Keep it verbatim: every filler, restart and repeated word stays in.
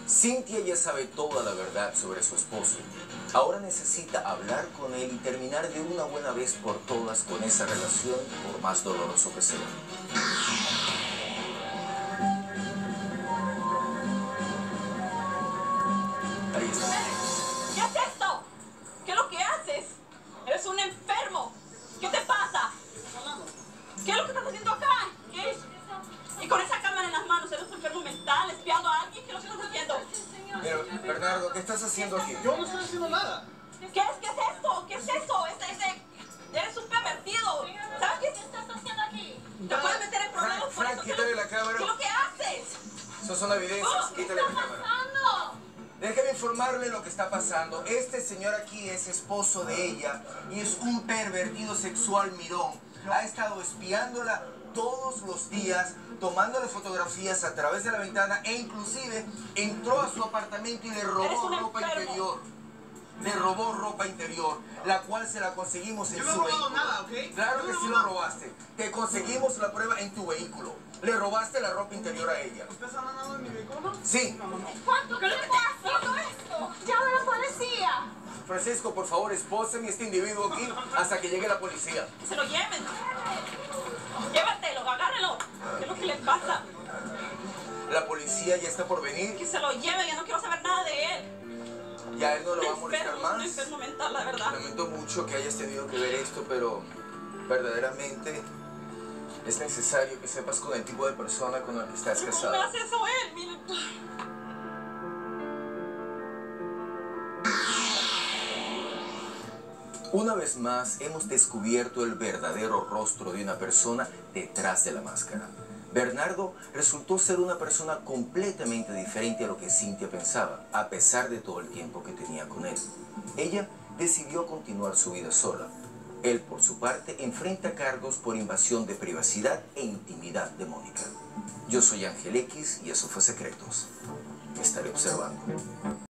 Cintia ya sabe toda la verdad sobre su esposo. Ahora necesita hablar con él y terminar de una buena vez por todas con esa relación, por más doloroso que sea. Ahí está. ¿Qué es esto? ¿Qué es lo que haces? Eres un enfermo. ¿Qué te pasa? ¿Qué es lo que estás haciendo acá? ¿Qué? Y con esa cámara en las manos, eres un enfermo mental, espiando a alguien. ¿Qué es lo que estás haciendo? Pero, Bernardo, ¿qué estás haciendo aquí? Yo no estoy haciendo nada. ¿Qué es, qué es esto? ¿Qué es eso? Ese, ese, eres un pervertido. ¿Sabes qué estás haciendo aquí? Te puedes meter en problemas Frank, por Frank, eso. ¿Qué quítale es lo- la cámara. ¿Qué es lo que haces? Esas son evidencias. Quítale la cámara. Déjeme informarle lo que está pasando. Este señor aquí es esposo de ella y es un pervertido sexual mirón. Ha estado espiándola todos los días, tomándole fotografías a través de la ventana e inclusive entró a su apartamento y le Eres robó un ropa enfermo. interior. Le robó ropa interior, la cual se la conseguimos en Yo no he su robado vehículo. nada, ¿ok? Claro Yo que no sí he lo robado. robaste. Te conseguimos la prueba en tu vehículo. Le robaste la ropa interior a ella. ¿Usted está mandando en mi vehículo? Sí. ¿Cuánto? ¿Qué es lo que estás haciendo esto? ¡Llama a la policía! Francisco, por favor, espóseme a este individuo aquí hasta que llegue la policía. Que se lo lleven. Llévatelo, agárrelo. ¿Qué es lo que le pasa? La policía ya está por venir. Que se lo lleven, ya no quiero saber nada de él. Ya él no lo va a Un molestar enfermo, un más. enfermo mental, la verdad. Lamento mucho que hayas tenido que ver esto, pero verdaderamente es necesario que sepas con el tipo de persona con la que estás ¿Cómo me casada. hace eso él? Mire. Una vez más, hemos descubierto el verdadero rostro de una persona detrás de la máscara. Bernardo resultó ser una persona completamente diferente a lo que Cintia pensaba, a pesar de todo el tiempo que tenía con él. Ella decidió continuar su vida sola. Él, por su parte, enfrenta cargos por invasión de privacidad e intimidad de Mónica. Yo soy Ángel X y eso fue Secretos. Estaré observando.